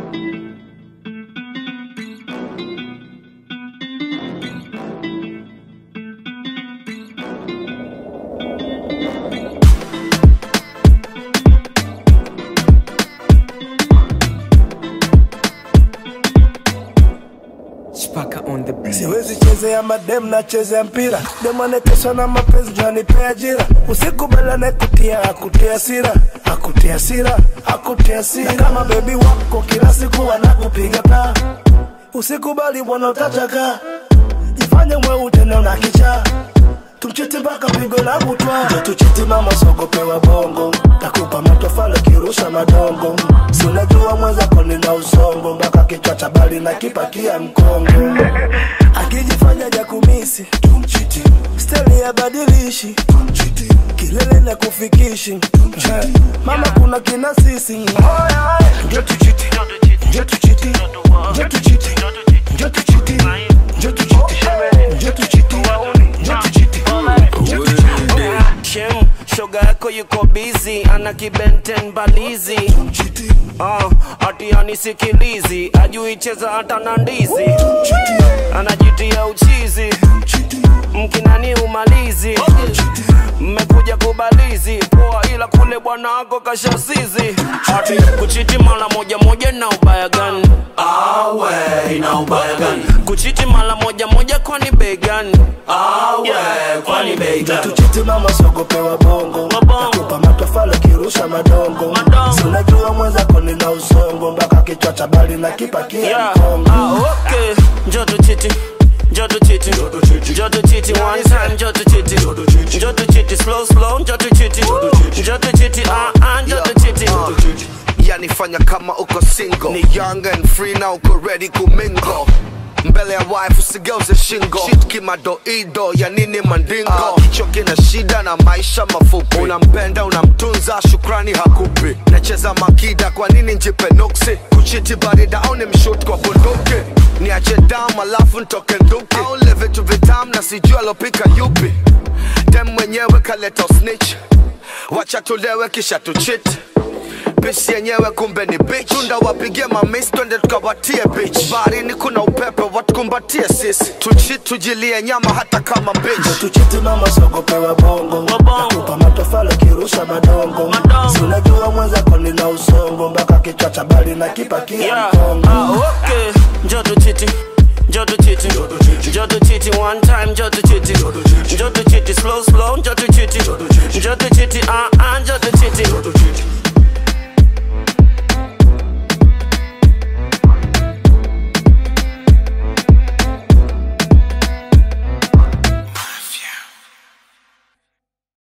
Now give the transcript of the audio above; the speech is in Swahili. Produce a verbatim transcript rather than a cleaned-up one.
CHIPAKA on the beat. Siwezi chezea madem na chezea mpira. Demu anateswa na mapenzi ndio anipea ajira. Usikubali anayekutia akutia sira, akutia sira, akutia sira. Kama baby wako kila siku anakupiga taa. Usikubali bwana utachaka. Jifanye mwe tena una kichaa. Tumchiti mpaka pigo la butwa. Ndio tuchiti mama sogopewa bongo. Takupa matofali kirusha madongo. Si unajua mwenzako nina usongo. Mpaka kichwa cha bali na kipakia mkongo. Akijifanya jakumisi tumchiti. Steli ya badilishi tumchiti. Kilele na kufikishi tumchiti. Mama kuna kina sisi. Ndio tuchiti. Ndio tuchiti. Ndio tuchiti. Ndio tuchiti. Ndio tuchiti. Ndio tuchiti. Shem, shoga yako yuko busy, ana kibenten balizi. Uh, ati anisikilizi, ajui cheza hata na ndizi. Anajitia uchizi, mkinani umalizi. Mmekuja kubalizi, poa ila kule bwana wako kashasizi. Ati kuchiti mara moja moja na ubaya gani? Awe, ina ubaya gani? Kuchiti mara moja moja kwani bei gani? Awe, kwani bei gani? Tuchiti mama sogopewa bongo. Takupa matofali kirusha madongo. Si unajua mwenzako nina usongo. Mpaka kichwa cha bali na kipakia mkongo. Ah, okay, njoo tuchiti. Njoo tuchiti, njoo tuchiti one time, njoo tuchiti, njoo tuchiti slow slow, njoo tuchiti, njoo tuchiti ah ah, njoo tuchiti. Yani fanya kama uko single, ni young and free na uko ready kumingo. Mbele ya wife usigeuze shingo. Shit kimadoido ya nini mandingo. uh, Kicho kina shida na maisha mafupi. Unampenda unamtunza shukrani hakupi. Nacheza makida kwa nini njipe nuksi. Kuchiti barida au ni mshoot kwa bunduki. Niache down alafu ntoke nduki. Au live vitu vitam na sijua lopika yupi. Dem mwenyewe kaleta snitch. Wacha tulewe kisha tuchit. Bishi yenyewe kumbe ni bitch. Tunda wapige mamis twende tukawatie bitch. Baharini kuna upepe watukumbatie sisi. Tuchit tujilie nyama hata kama bitch. Ndio tuchiti mama sogopewa bongo. Takupa matofali kirusha madongo. Si unajua mwenzako nina usongo. Mpaka kichwa cha bali na kipakia mkongo. Ah, okay, njoo tuchiti. Njoo tuchiti, njoo tuchiti one time, njoo tuchiti, njoo tuchiti slow slow, njoo tuchiti, njoo tuchiti ah ah, njoo tuchiti.